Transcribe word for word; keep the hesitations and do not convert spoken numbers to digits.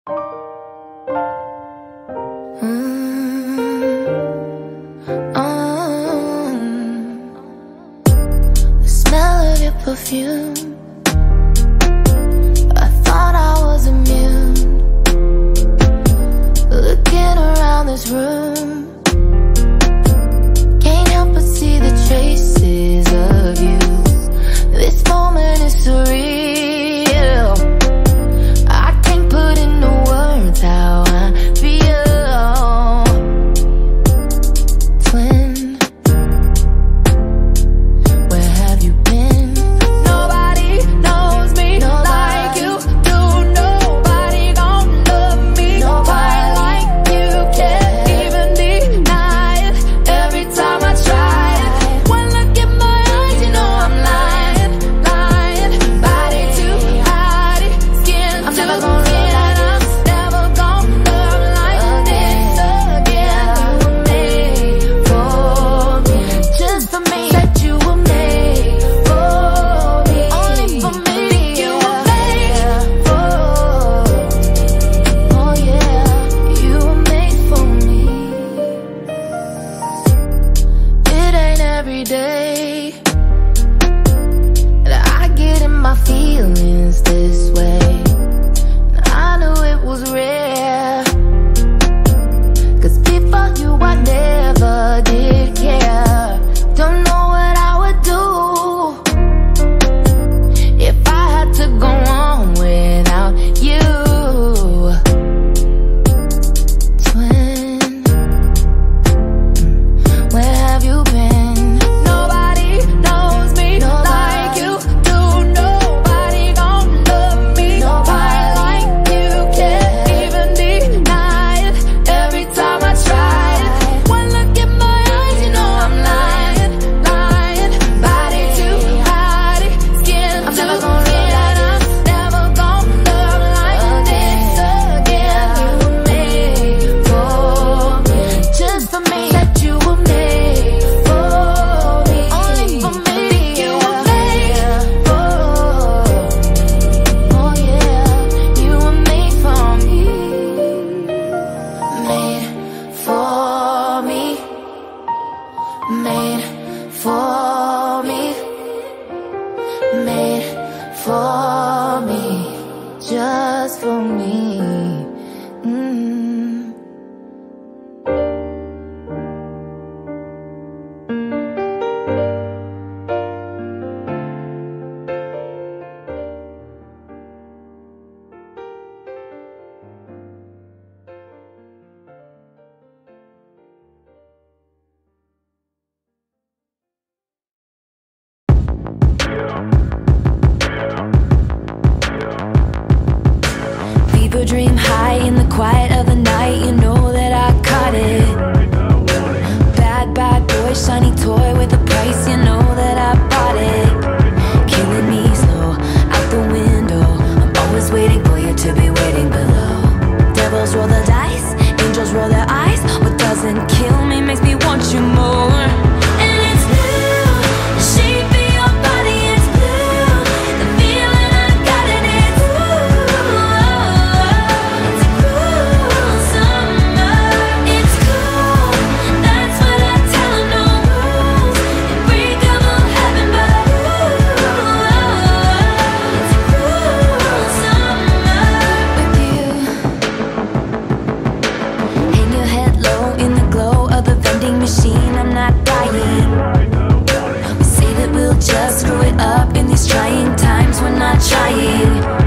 Perfume. I thought I was immune. Looking around this room, can't help but see the traces of you. This moment is surreal. I can't put into words how I feel. Twin, where have you been? Every day that I get in my feelings this way, and I knew it was rare, 'cause before you I never did care. Don't know what I would do if I had to go on without you. Twin, where have you been? Made for me, made for me, just for me. Mm. Fever dream high in the quiet of the night. You know that I caught it. Bad, bad boy, shiny toy with a price. You know that I bought it. Killing me slow, out the window. I'm always waiting for you to be waiting below. Devils roll the dice, angels roll their eyes. What doesn't kill me makes me want you more. And it's blue, the shape of your body, it's blue. The feeling I got in it, it's a cruel summer. It's cool, that's what I tell them, no rules. Unbreakable heaven, but it's a cruel summer with you. Hang your head low in the glow of the vending machine. I'm not dying. We say that we'll just screw it up in these trying times. We're not trying.